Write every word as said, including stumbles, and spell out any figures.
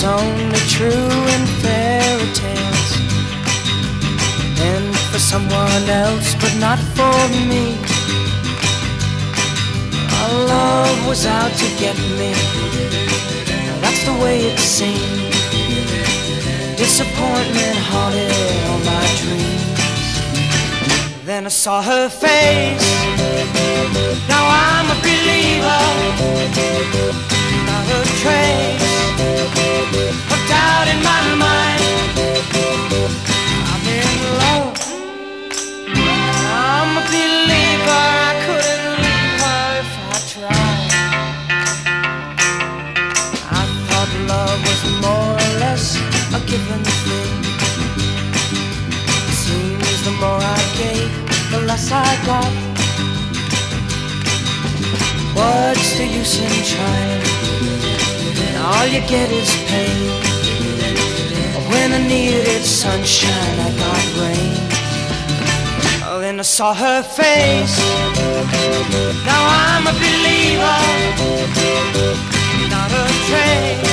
was only true in fairy tales, and for someone else, but not for me. Our love was out to get me, that's the way it seemed. Disappointment haunted all my dreams. Then I saw her face, now I'm a believer. Not a trace of doubt in my mind. I'm in love, I'm a believer. I couldn't leave her if I tried. I thought love was more or less a given thing. Seems the more I gave, the less I got. What's the use in trying? All you get is pain. When I needed sunshine, I got rain. Oh, then I saw her face, now I'm a believer. Not a trace